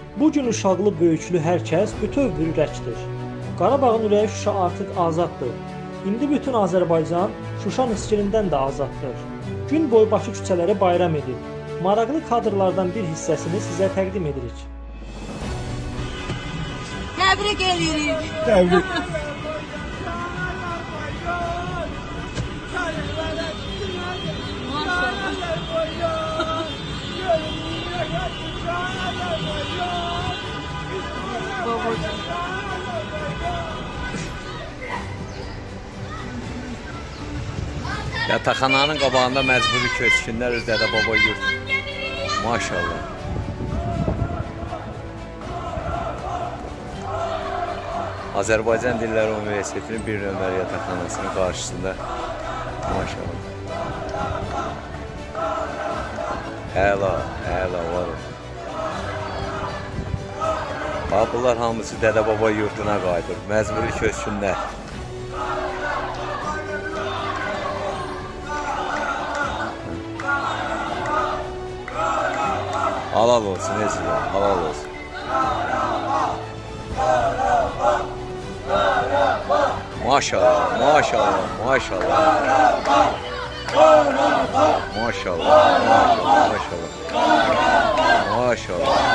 Bu gün uşaqlı böyüklü hər kəs bütöv bir ürəkdir. Qarabağın ürəyi Şuşa artıq azaddır. İndi bütün Azərbaycan Şuşa nisgirindən də azaddır. Gün boyu Bakı küçələri bayram edir. Maraqlı kadrlardan bir hissəsini sizə təqdim edirik. Təbrik edirik. Təbrik. Yataqxananın qabağında məcburi köçkünlər öz Dədə Baba yurt. Maşallah. Azərbaycan Dilləri Universitetinin bir nömrə yataqxanasının qarşısında. Maşallah. Həla var. Bunlar hamısı Dədə Baba yurduna qayıdır. Məcburi köçkünlər. Halal olsun, necə? Halal olsun. Maşallah. Maşallah.